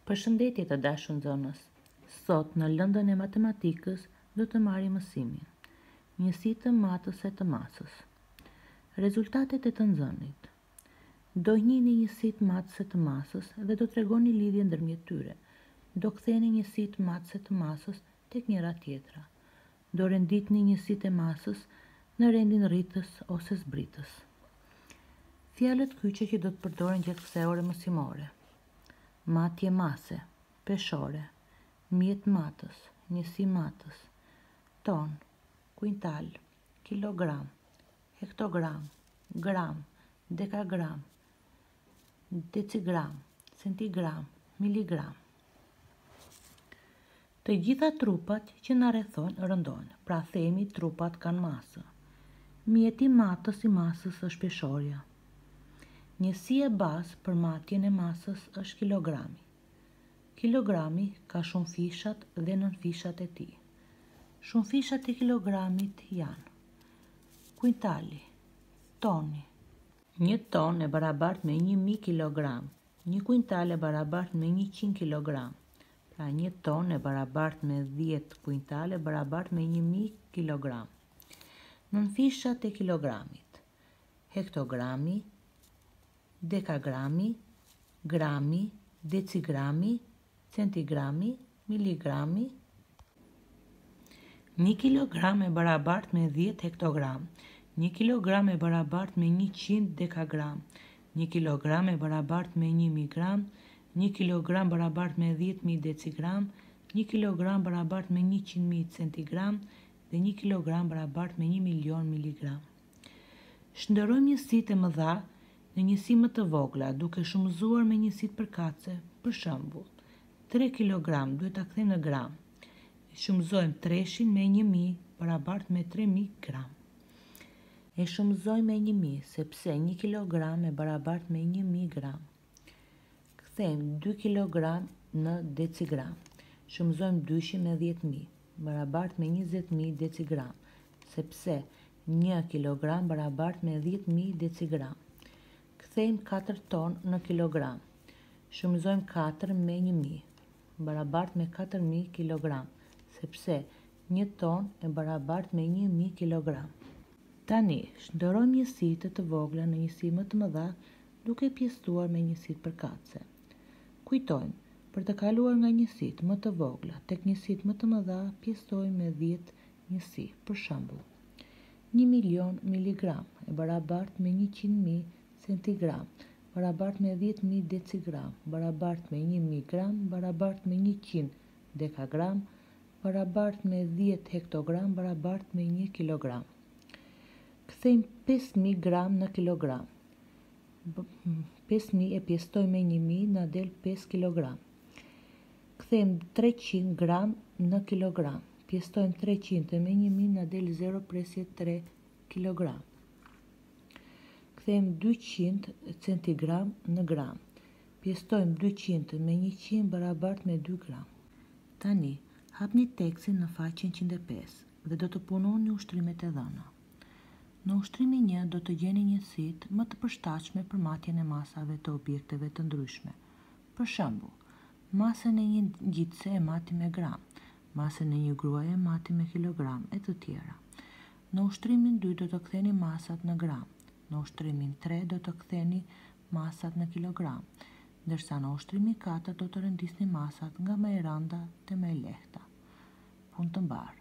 Përshëndetje të dashur nxënës. Sot në lëndën e matematikës do të marrim mësimin njësi të matës e të masës. Rezultatet e të nxënit. Do njihni njësitë matës e të masës dhe do tregoni lidhje ndërmjet tyre. Do ktheni njësitë matës e të masës tek njëra tjetra. Do renditni njësitë e masës në rendin rritës ose zbritës. Fjalët kyçe që do të përdoren gjatë kësaj ore mësimore. Matje mase, peshore, mjet matës, njësi matës, ton, kuintal, kilogram, hektogram, gram, dekagram, decigram, centigram, miligram. Të gjitha trupat që na rrethojnë rëndojnë, pra themi trupat kanë masë. Mjeti matës i masës është peshorja. Njësia bazë për matjen e masës është kilogrami. Kilogrami ka shumë fishat dhe nën fishat e tij. Shumë fishat e kilogramit janë kuintali, toni. Një ton e barabartë me 1000 kilogram. Një kuintal e barabartë me 100 kilogram. Pra një ton e barabartë me 10 kuintal e barabartë me 1000 kilogram. Nën fishat e kilogramit. Hektogrami, dekagrami, grami, decigrami, centigrami, miligrami. 1 kilogram e barabartë me 10 hektogram. 1 kilogram e barabartë me 100 dekagram. 1 kilogram e barabartë me 1000 gram. 1 kilogram barabartë me 10.000 decigram. 1 kilogram barabartë me 100.000 centigram dhe 1 kilogram barabartë me 1.000.000 miligram. Shndërrojmë njësitë e mëdha në njësi më të vogla, duke shumëzuar me njësitë përkatëse. Për shembull, 3 kg duhet ta kthejmë në gram. Shumëzojmë 3-shin me 1000 barabartë me 3000 gram. E shumëzojmë me 1000 sepse 1 kg e barabartë me 1000 gram. Kthejmë 2 kg në decigram. Shumëzojmë 2-shin me 10.000 barabartë me 20.000 decigram, sepse 1 kg barabartë me 10.000 decigram. Kthejmë 4 ton në kilogram. Shumëzojmë 4 me 1000 barabartë me 4000 kilogram, sepse 1 ton e barabartë me 1000 kilogram. Tani, shndërrojmë njësitë të vogla në njësi më të mëdha duke pjesëtuar me njësitë përkatëse. Kujtojmë, për të kaluar nga njësitë më të vogla tek njësitë më të mëdha, pjesëtojmë me 10 njësi. Për shembull, 1.000.000 miligram e barabartë me 100.000 centigram, barabartë me 10.000 decigram, barabartë me 1.000 gram, barabartë me 100 dekagram, barabartë me 10 hektogram, barabartë me 1 kilogram. Kthejmë 5.000 gram në kilogram. 5.000 e pjestojmë me 1.000 na del 5 kilogram. Kthejmë 300 gram në kilogram. Pjestojmë 300 me 1.000 na del 0,3 kilogram. Kthejmë 200 centigram në gram. Pjestojmë 200 me 100 barabartë me 2 gram. Tani, hapni tekstin në faqen 105 dhe do të punoni ushtrimet e dhëna. Në ushtrimin 1 do të gjeni njësitë më të përshtatshme për matjen e masave të objekteve të ndryshme. Për shembull, masën e një ngjitse e matim me gram, masën e një gruaje e matim me kilogram e të tjera. Në ushtrimin 2 do të ktheni masat në gram. Në ushtrimin 3 do të ktheni masat në kilogram, ndërsa në ushtrimin 4 do të rendisni masat nga më e rënda te më e lehta. Punë të mbarë.